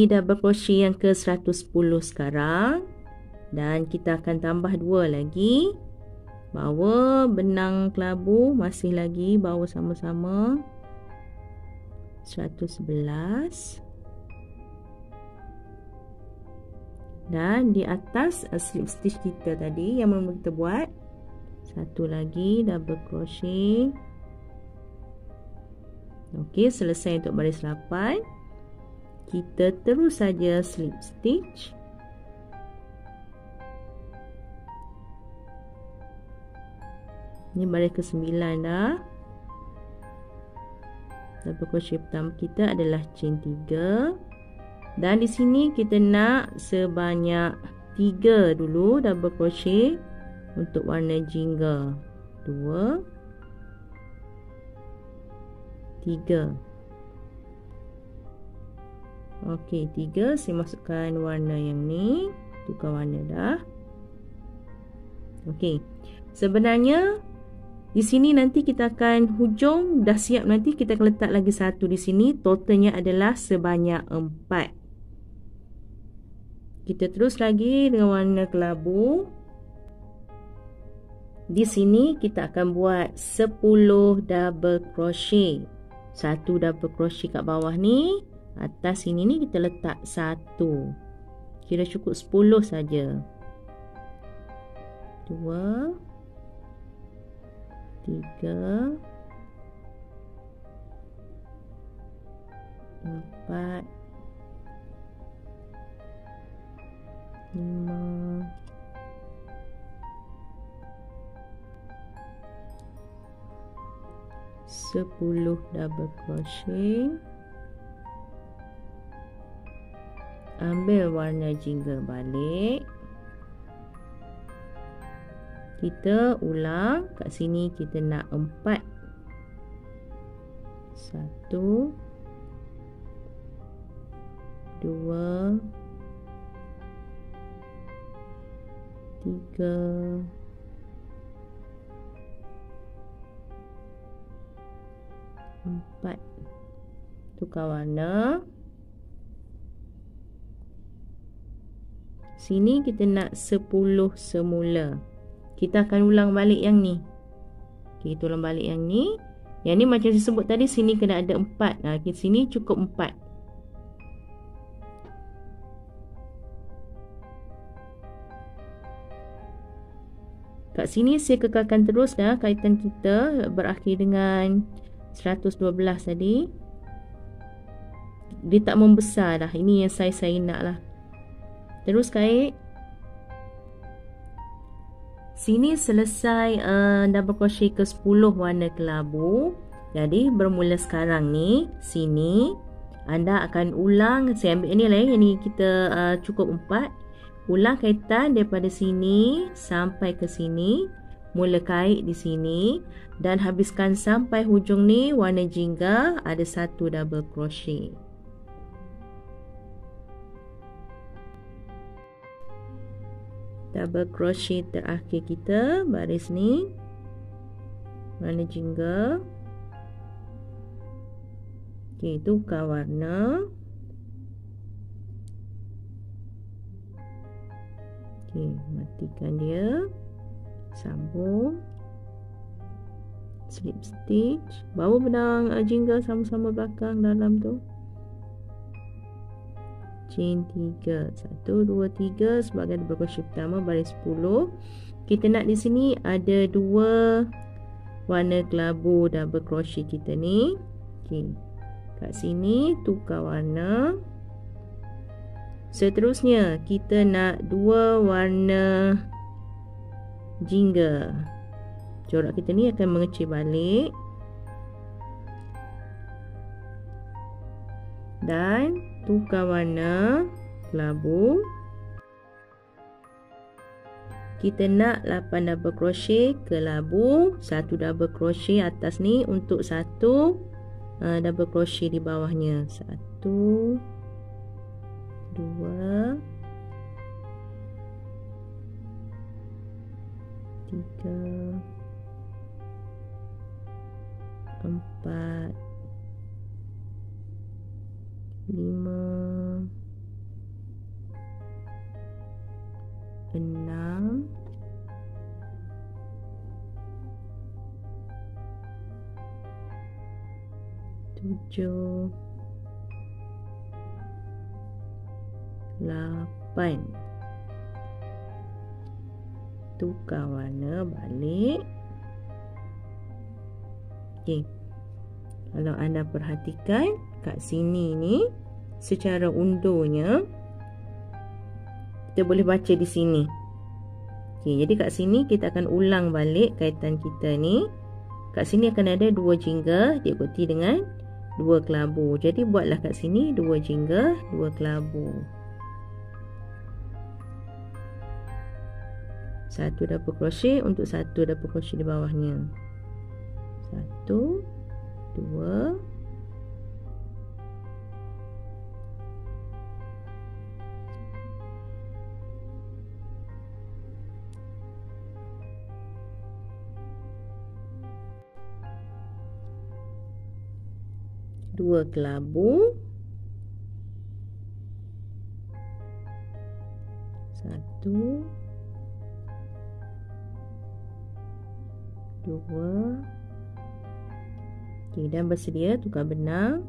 di double crochet yang ke 110 sekarang, dan kita akan tambah 2 lagi. Bawa benang kelabu, masih lagi bawa sama-sama 111, dan di atas slip stitch kita tadi yang mula kita buat, satu lagi double crochet. Okey, selesai untuk baris 8. Kita terus saja slip stitch. Ini baris ke-9 dah. Double crochet pertama kita adalah chain 3. Dan di sini kita nak sebanyak 3 dulu double crochet untuk warna jingga. 2, 3. Okey, 3 saya masukkan warna yang ni, tukar warna dah. Okey. Sebenarnya di sini nanti kita akan hujung dah siap, nanti kita akan letak lagi satu di sini. Totalnya adalah sebanyak 4. Kita terus lagi dengan warna kelabu. Di sini kita akan buat 10 double crochet. Satu double crochet kat bawah ni, atas sini ni kita letak 1. Kira cukup 10 saja. 2, 3, 4, 5, 10 double crochet. Ambil warna jingga balik. Kita ulang kat sini, kita nak 4. 1, 2, 3, 4. Tukar warna. Sini kita nak 10 semula. Kita akan ulang balik yang ni. Kita ulang balik yang ni. Yang ni macam saya sebut tadi, sini kena ada 4. Sini cukup 4. Kat sini saya kekalkan terus dah. Kaitan kita berakhir dengan 112 tadi. Dia tak membesar dah. Ini yang saya nak lah. Terus kait. Sini selesai double crochet ke 10 warna kelabu. Jadi bermula sekarang ni, sini anda akan ulang. Saya ambil ni lah, yang ni kita cukup 4. Ulang kaitan daripada sini sampai ke sini. Mula kait di sini dan habiskan sampai hujung ni warna jingga, ada 1 double crochet. Double crochet terakhir kita baris ni, warna jingga. Okey, tukar warna. Okey, matikan dia. Sambung. Slip stitch. Bawa benang jingga sama-sama belakang dalam tu. Chain 3, 1, 2, 3 sebagai double crochet pertama baris 10. Kita nak di sini ada 2 warna kelabu double crochet kita ni. Okey. Kat sini tukar warna. Seterusnya kita nak 2 warna jingga. Corak kita ni akan mengecil balik. Dan tukar warna kelabu. Kita nak 8 double crochet ke labu, 1 double crochet atas ni untuk 1 double crochet di bawahnya. 1, 2, 3, 4, 5, 6, 7, 8. Tukar warna balik. Okey. Kalau anda perhatikan kat sini ni, secara undurnya kita boleh baca di sini. Okey, jadi kat sini kita akan ulang balik kaitan kita ni. Kat sini akan ada 2 jingga diikuti dengan 2 kelabu. Jadi buatlah kat sini 2 jingga, 2 kelabu. 1 double crochet untuk 1 double crochet di bawahnya. 1, 2, 2 kelabu, 1, 2. Okey, dan bersedia tukar benang.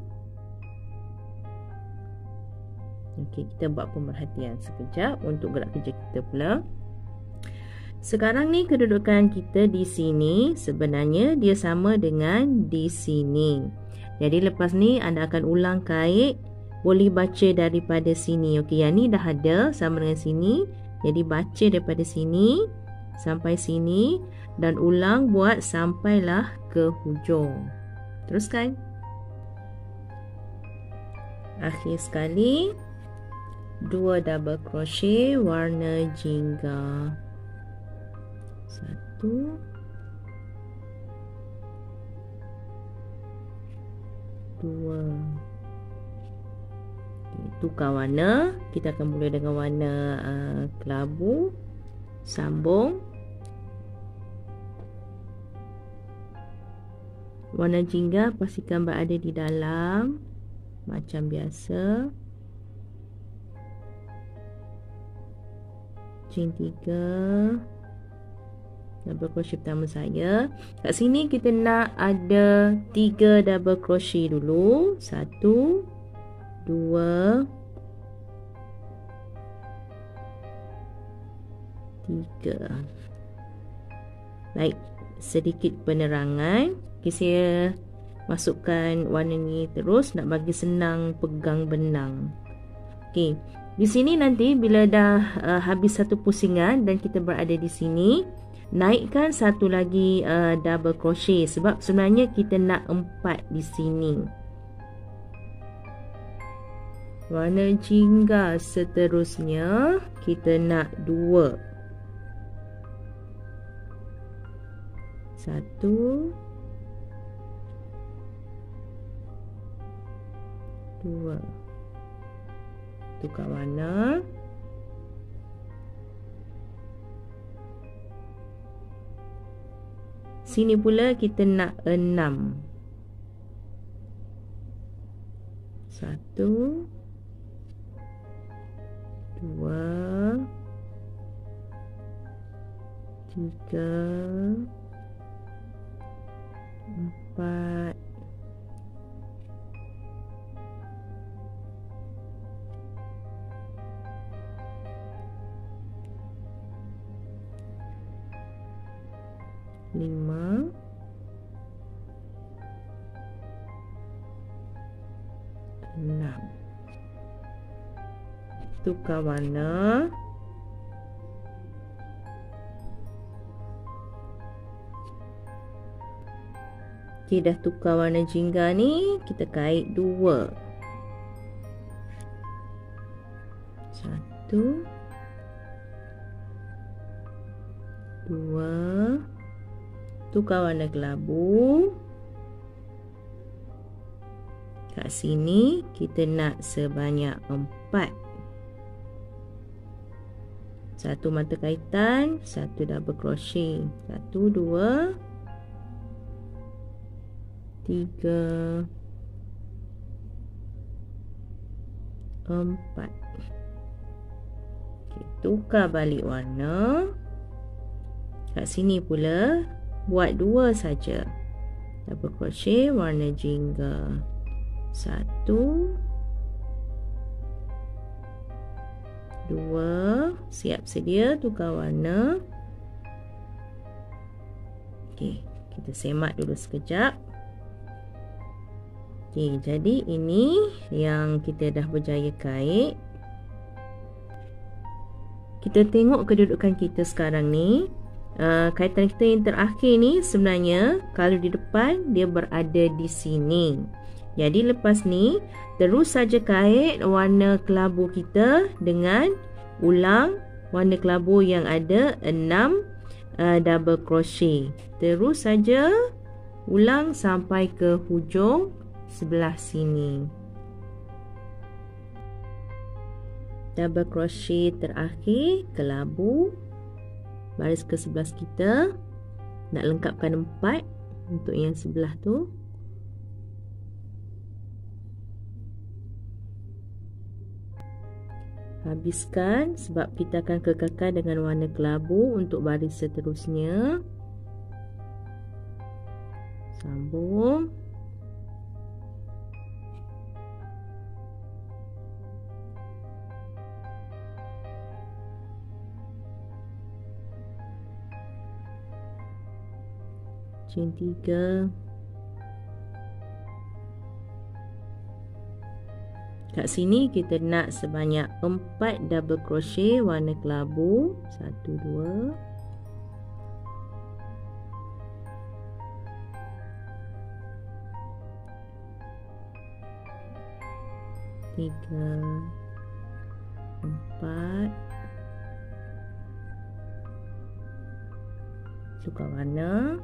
Okey, kita buat pemerhatian sekejap untuk gerak kerja kita pula. Sekarang ni kedudukan kita di sini sebenarnya dia sama dengan di sini. Jadi lepas ni anda akan ulang kait, boleh baca daripada sini. Okey, yang ni dah ada sama dengan sini. Jadi baca daripada sini sampai sini dan ulang buat sampailah ke hujung. Teruskan. Akhir sekali 2 double crochet warna jingga. 1, 2. Tukar warna. Kita akan mula dengan warna kelabu. Sambung. Warna jingga pastikan berada di dalam macam biasa. Chain 3, double crochet pertama saya. Kat sini kita nak ada 3 double crochet dulu. 1, 2, 3. Baik, sedikit penerangan. Okay, saya masukkan warna ni terus nak bagi senang pegang benang. Okey, di sini nanti bila dah habis satu pusingan dan kita berada di sini, naikkan satu lagi double crochet sebab sebenarnya kita nak 4 di sini. Warna jingga seterusnya kita nak 2. 1, 2. Tukar warna. Sini pula kita nak 6. 1, 2, 3, 4. 5, 6. Tukar warna. Okey, dah tukar warna jingga ni, kita kait 2. 1, 2. Tukar warna kelabu. Kat sini kita nak sebanyak 4. 1 mata kaitan, 1 double crochet. 1, 2, 3, 4. Okay, tukar balik warna. Kat sini pula buat 2 saja. Double crochet warna jingga 1, 2. Siap sedia tukar warna. Okey, kita semak dulu sekejap. Okey, jadi ini yang kita dah berjaya kait. Kita tengok kedudukan kita sekarang ni. Kaitan kita yang terakhir ni sebenarnya kalau di depan dia berada di sini. Jadi lepas ni terus saja kait warna kelabu kita dengan ulang warna kelabu yang ada 6 double crochet. Terus saja ulang sampai ke hujung sebelah sini. Double crochet terakhir kelabu baris ke-11 kita. Nak lengkapkan 4 untuk yang sebelah tu. Habiskan sebab kita akan kekalkan dengan warna kelabu untuk baris seterusnya. Sambung. Chain 3. Kat sini kita nak sebanyak 4 double crochet warna kelabu. 1, 2. Tiga, 4. Tukar warna.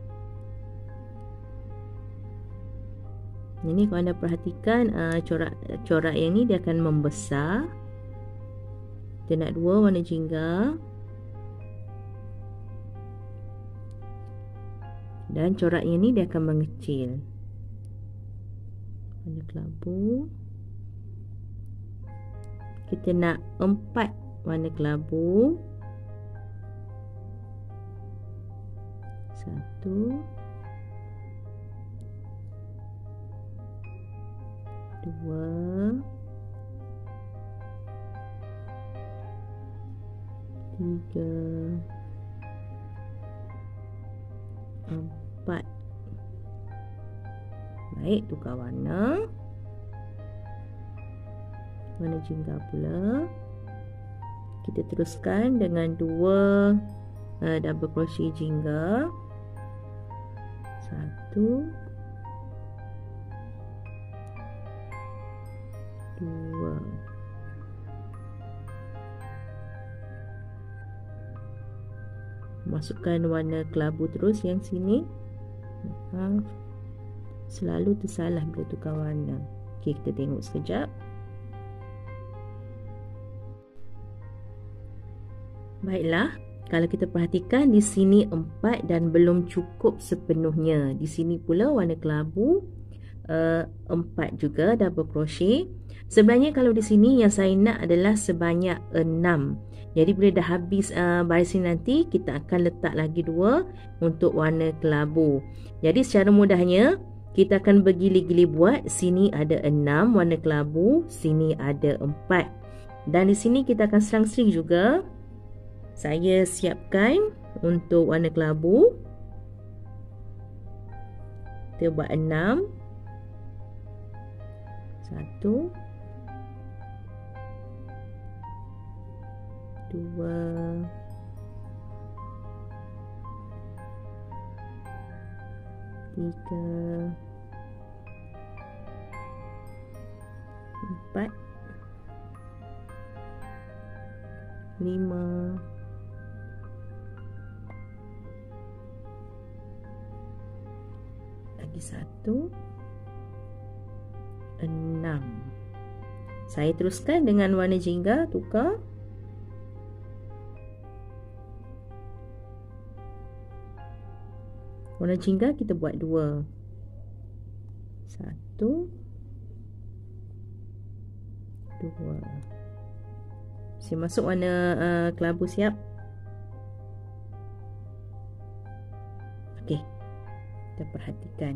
Ini kalau anda perhatikan corak yang ni dia akan membesar. Kita nak 2 warna jingga. Dan corak yang ni dia akan mengecil. Warna kelabu. Kita nak 4 warna kelabu. 1, 2, 3, 4. Baik, tukar warna. Warna jingga pula. Kita teruskan dengan 2 double crochet jingga. 1, 2. Masukkan warna kelabu terus yang sini. Maaf, selalu tersalah bila tukar warna. Okey, kita tengok sekejap. Baiklah, kalau kita perhatikan di sini 4 dan belum cukup sepenuhnya. Di sini pula warna kelabu 4 juga double crochet. Sebenarnya kalau di sini yang saya nak adalah sebanyak 6. Jadi bila dah habis baris ini nanti kita akan letak lagi 2 untuk warna kelabu. Jadi secara mudahnya kita akan bergili-gili buat. Sini ada 6 warna kelabu, sini ada 4. Dan di sini kita akan serang-sering juga. Saya siapkan untuk warna kelabu. Kita buat 6. 1, 2, 3, 4, 5, 1, 6. Saya teruskan dengan warna jingga, tukar. Warna jingga kita buat 2. 1, 2. Saya masuk warna kelabu siap. Okey. Kita perhatikan.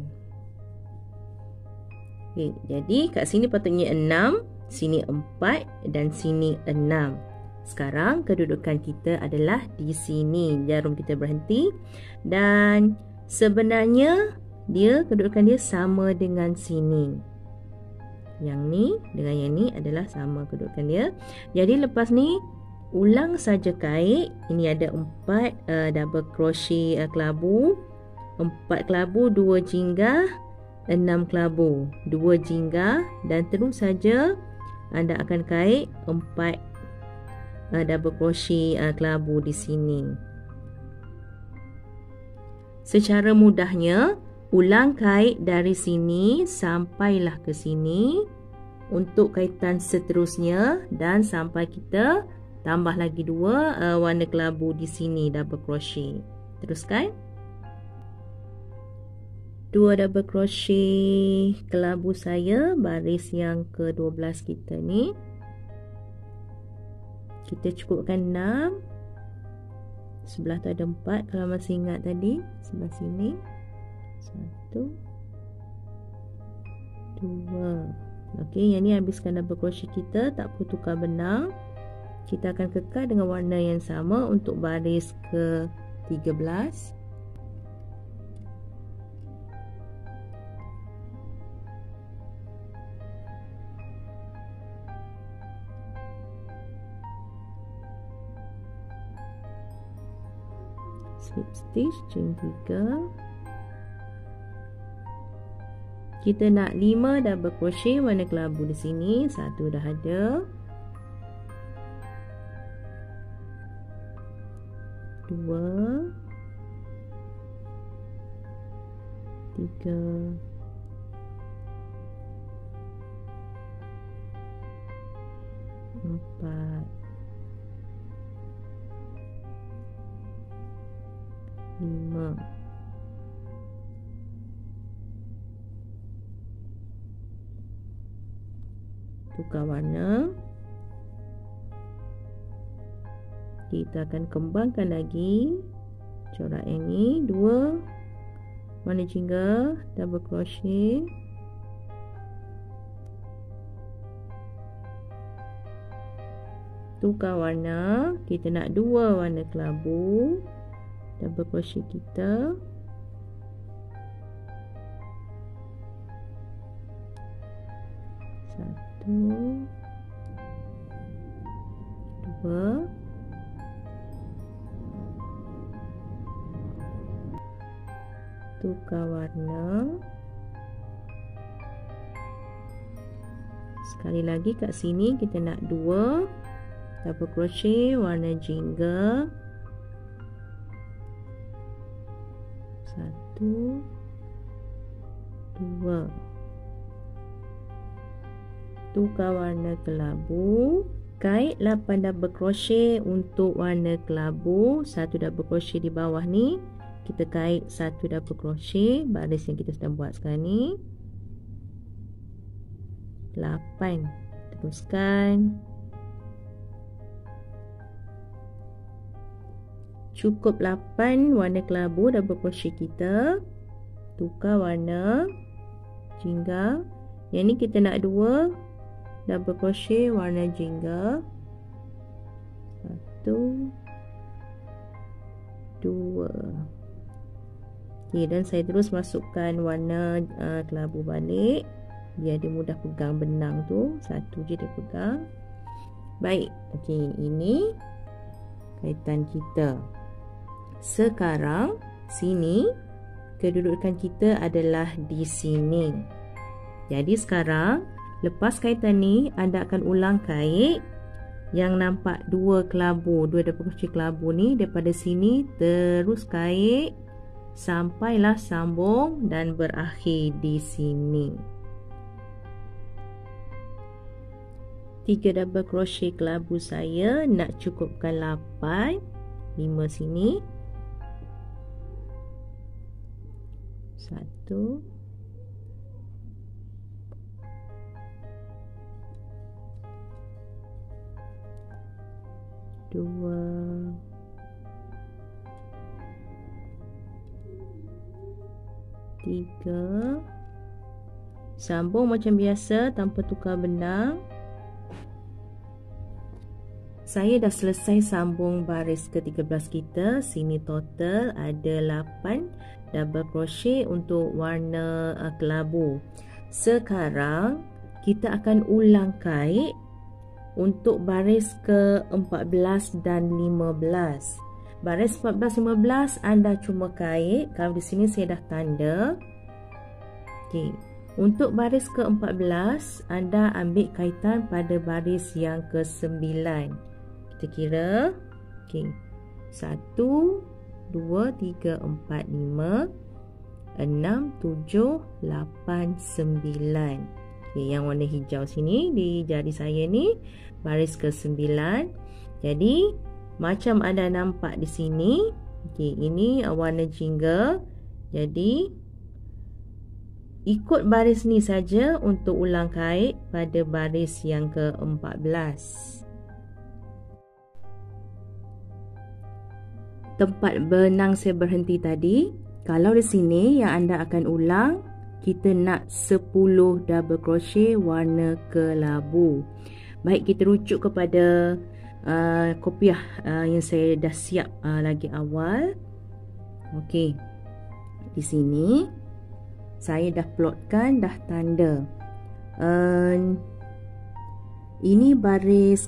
Okey, jadi kat sini patutnya 6, sini 4 dan sini 6. Sekarang kedudukan kita adalah di sini. Jarum kita berhenti dan sebenarnya kedudukan dia sama dengan sini. Yang ni dengan yang ni adalah sama kedudukan dia. Jadi lepas ni ulang saja kait. Ini ada 4 double crochet kelabu, 4 kelabu, 2 jingga, 6 kelabu, 2 jingga dan terus saja anda akan kait 4 double crochet kelabu di sini. Secara mudahnya ulang kait dari sini sampailah ke sini untuk kaitan seterusnya dan sampai kita tambah lagi 2 warna kelabu di sini double crochet. Teruskan. 2 double crochet kelabu saya baris yang ke-12 kita ni. Kita cukupkan 6. Sebelah tu ada 4 kalau masih ingat tadi. Sebelah sini 1 2. Okey, yang ni habiskan double crochet kita, tak perlu tukar benang. Kita akan kekal dengan warna yang sama untuk baris ke-13. Slip stitch chain 3. Kita nak 5 double crochet warna kelabu di sini. 1 dah ada. 2 3 4 5. Tukar warna. Kita akan kembangkan lagi corak yang ni. 2 warna jingga double crochet, tukar warna. Kita nak 2 warna kelabu double crochet kita. Satu, 2. Tukar warna. Sekali lagi kat sini kita nak 2 double crochet warna jingga. 1 2. Tukar warna kelabu. Kait 8 double crochet untuk warna kelabu. 1 double crochet di bawah ni. Kita kait 1 double crochet baris yang kita sedang buat sekarang ni. 8. Teruskan. Cukup 8 warna kelabu double crochet kita. Tukar warna jingga. Yang ni kita nak 2 double crochet warna jingga. 1 2. Okey, dan saya terus masukkan warna kelabu balik biar dia mudah pegang benang tu. 1 je dia pegang. Baik. Okey, ini kaitan kita. Sekarang sini kedudukan kita adalah di sini. Jadi sekarang lepas kaitan ni anda akan ulang kait yang nampak 2 kelabu, 2 double crochet kelabu ni daripada sini terus kait sampailah sambung dan berakhir di sini. 3 double crochet kelabu saya nak cukupkan 8, 5 sini. 1 2 2, 3. Sambung macam biasa tanpa tukar benang. Saya dah selesai sambung baris ke-13 kita. Sini total ada 8 double crochet untuk warna kelabu. Sekarang kita akan ulang kait untuk baris ke-14 dan 15. Baris 14-15 anda cuma kait. Kalau di sini saya dah tanda. Okey. Untuk baris ke-14 anda ambil kaitan pada baris yang ke-9. Kita kira. Okey. 1 2 3 4 5 6 7 8 9. Okey, yang warna hijau sini di jari saya ni baris ke-9. Jadi macam anda nampak di sini, okey, ini warna jingga. Jadi ikut baris ni saja untuk ulang kait pada baris yang ke-14. Tempat benang saya berhenti tadi, kalau di sini yang anda akan ulang, kita nak 10 double crochet warna kelabu. Baik, kita rujuk kepada kopiah yang saya dah siap lagi awal. Okey. Di sini saya dah plotkan, dah tanda. Ini baris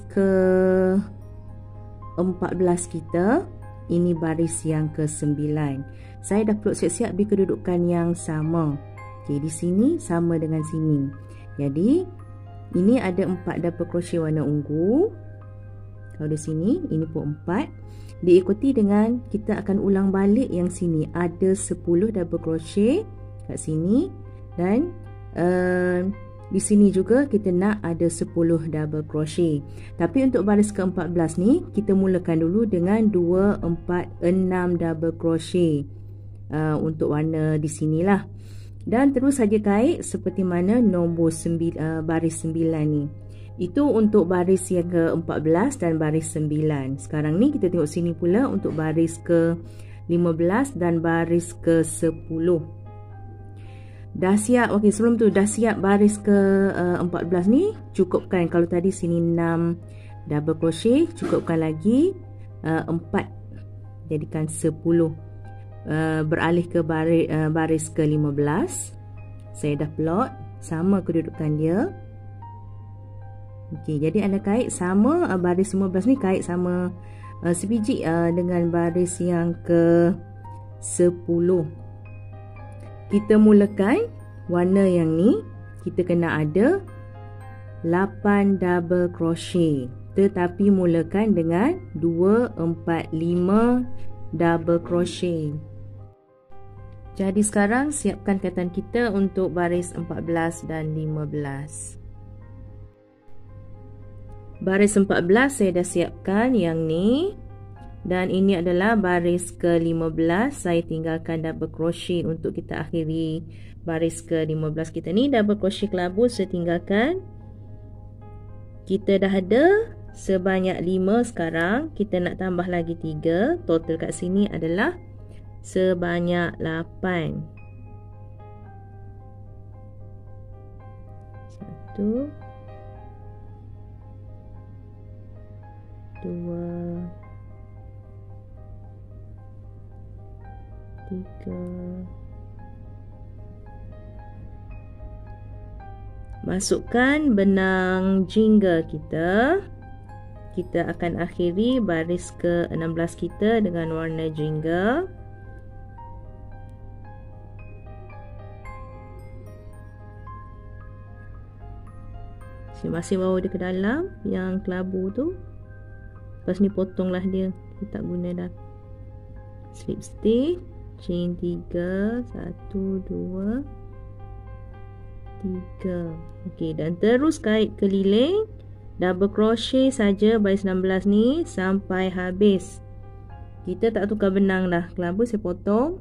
ke-14 kita. Ini baris yang ke-9. Saya dah plot siap-siap di kedudukan yang sama. Okey, di sini sama dengan sini. Jadi ini ada 4 double crochet warna ungu. Kalau di sini, ini pun 4. Diikuti dengan kita akan ulang balik yang sini. Ada 10 double crochet kat sini. Dan di sini juga kita nak ada 10 double crochet. Tapi untuk baris ke-14 ni, kita mulakan dulu dengan 2, 4, 6 double crochet. Untuk warna di sinilah. Dan terus saja kait seperti mana nombor baris 9 ni. Itu untuk baris yang ke-14 dan baris 9. Sekarang ni kita tengok sini pula untuk baris ke-15 dan baris ke-10. Dah siap. Okey, sebelum tu dah siap baris ke-14 ni. Cukupkan, kalau tadi sini 6 double crochet, cukupkan lagi 4. Jadikan 10. Beralih ke baris ke-15. Saya dah plot sama kedudukan dia. Okey, jadi anda kait sama baris 15 ni, kait sama sebiji dengan baris yang ke-10. Kita mulakan warna yang ni, kita kena ada 8 double crochet. Tetapi mulakan dengan 2, 4, 5 double crochet. Jadi sekarang siapkan kaitan kita untuk baris 14 dan 15. Baris 14 saya dah siapkan yang ni. Dan ini adalah baris ke-15. Saya tinggalkan double crochet untuk kita akhiri baris ke-15 kita ni. Double crochet kelabu saya tinggalkan. Kita dah ada sebanyak 5 sekarang. Kita nak tambah lagi 3. Total kat sini adalah sebanyak 8. 1 2 3. Masukkan benang jingga kita. Kita akan akhiri baris ke-16 kita dengan warna jingga. Masih bawa dia ke dalam yang kelabu tu. Lepas ni potonglah dia. Kita tak guna dah. Slip stitch, chain 3, 1 2 3. Okey, dan terus kait keliling double crochet saja baris 16 ni sampai habis. Kita tak tukar benang dah. Kelabu saya potong.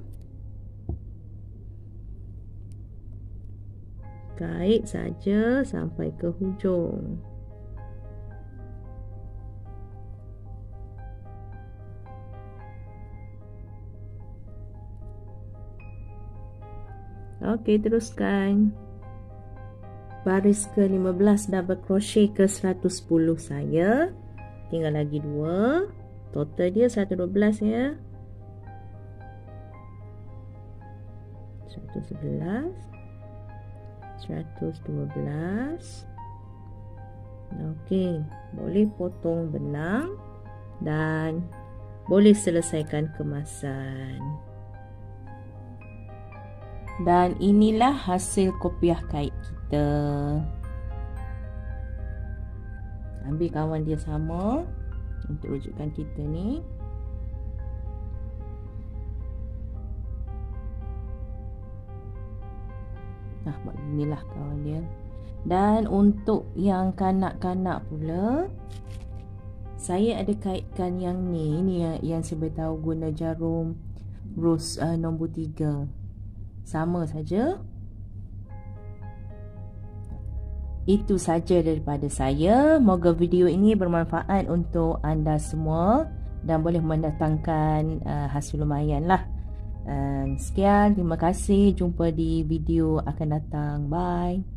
Kait saja sampai ke hujung. Okey, teruskan. Baris ke-15 double crochet ke 110 saya. Tinggal lagi 2. Total dia 112 ya. 111, 112. Okey, boleh potong benang dan boleh selesaikan kemasan. Dan inilah hasil kopiah kait kita. Ambil kawan dia sama untuk rujukan kita ni. Nah, buat inilah kawan dia. Dan untuk yang kanak-kanak pula, saya ada kaitkan yang ni. Ini yang saya beritahu guna jarum rose nombor 3. Sama saja. Itu saja daripada saya. Moga video ini bermanfaat untuk anda semua dan boleh mendatangkan hasil lumayan lah. Sekian, terima kasih. Jumpa di video akan datang. Bye.